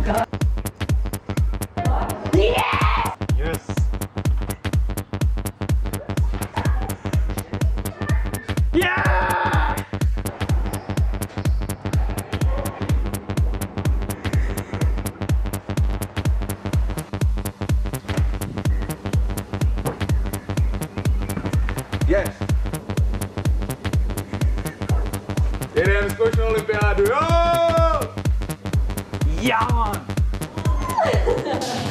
God. Yes. Yeah! Yes. Jedeme zkoušenou olympiádu, jo! Ja, man!